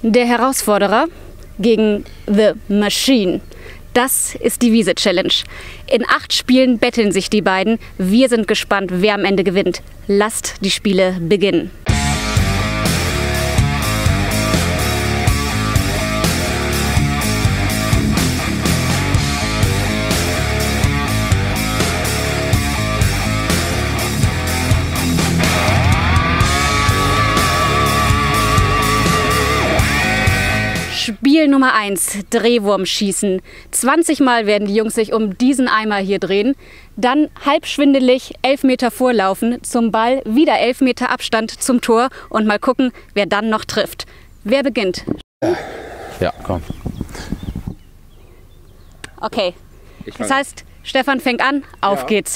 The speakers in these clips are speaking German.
Der Herausforderer gegen The Machine. Das ist die Wiese-Challenge. In 8 Spielen betteln sich die beiden. Wir sind gespannt, wer am Ende gewinnt. Lasst die Spiele beginnen. Spiel Nummer 1, Drehwurmschießen. 20 Mal werden die Jungs sich um diesen Eimer hier drehen. Dann halb schwindelig 11 Meter vorlaufen zum Ball, wieder 11 Meter Abstand zum Tor und mal gucken, wer dann noch trifft. Wer beginnt? Ja, komm. Okay, das heißt, Stefan fängt an, auf geht's.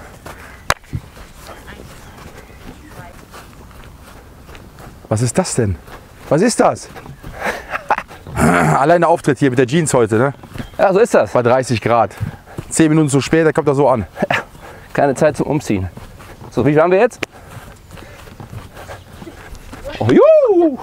Was ist das denn? Was ist das? Allein der Auftritt hier mit der Jeans heute, ne? Ja, so ist das. Bei 30 Grad. 10 Minuten zu spät, da kommt er so an. Keine Zeit zum Umziehen. So, wie viel haben wir jetzt? Oh, juhu!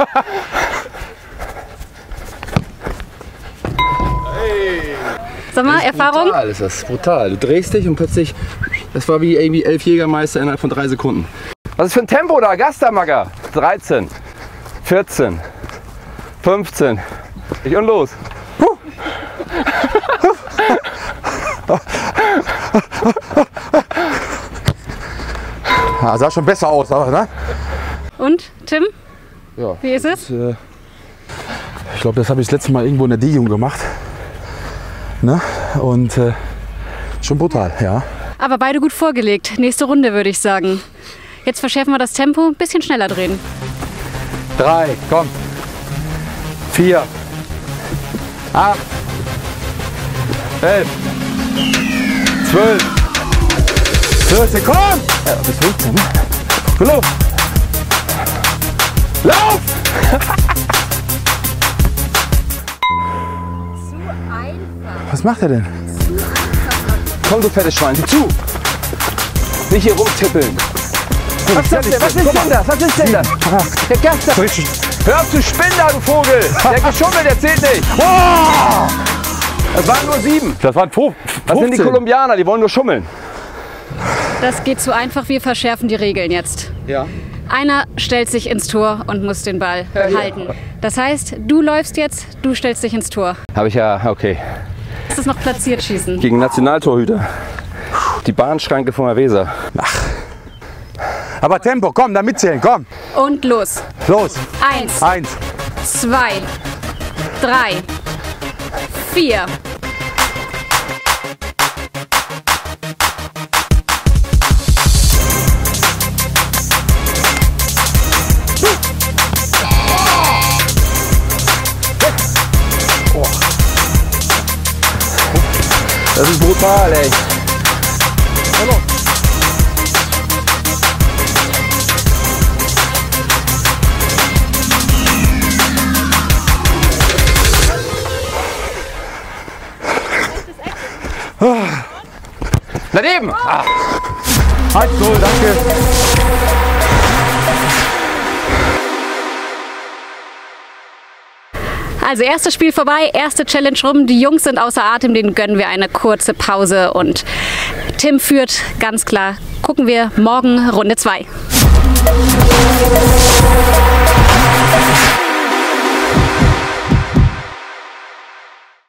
Sag mal, Erfahrung? Brutal ist das, brutal. Du drehst dich und plötzlich, das war wie irgendwie 11 Jägermeister innerhalb von 3 Sekunden. Was ist für ein Tempo da? Gastermacker. 13, 14, 15. Und los. Ja, sah schon besser aus, aber, ne? Und, Tim? Ja, wie ist es? Ich glaube, das habe ich das letzte Mal irgendwo in der D-Jugend gemacht. Ne? Und schon brutal, ja. Aber beide gut vorgelegt. Nächste Runde, würde ich sagen. Jetzt verschärfen wir das Tempo, ein bisschen schneller drehen. 3, komm. 4, 8, 11, 12, 14, komm! Ja, bis 15, ne? Lauf! Lauf! Zu einfach. Was macht er denn? Komm, du fettes Schwein, sieh zu! Nicht hier rumtippeln. Was ist denn das? Was ist denn das? Der Gaster! Hör auf zu spinnen da, du Vogel! Der geschummelt, der zählt nicht! Oh! Das waren nur 7. Das waren 15. Das sind die Kolumbianer, die wollen nur schummeln. Das geht zu einfach, wir verschärfen die Regeln jetzt. Ja. Einer stellt sich ins Tor und muss den Ball halten. Das heißt, du läufst jetzt, du stellst dich ins Tor. Habe ich ja, okay. Das ist noch platziert schießen. Gegen Nationaltorhüter. Die Bahnschranke von der Weser. Aber Tempo, komm, da mitzählen, komm. Und los. Los. 1, 1, 2, 3, 4. Das ist brutal, ey. Hallo. Daneben! Ah. 1-0, danke. Also erstes Spiel vorbei, erste Challenge rum. Die Jungs sind außer Atem, denen gönnen wir eine kurze Pause. Und Tim führt, ganz klar. Gucken wir morgen Runde 2.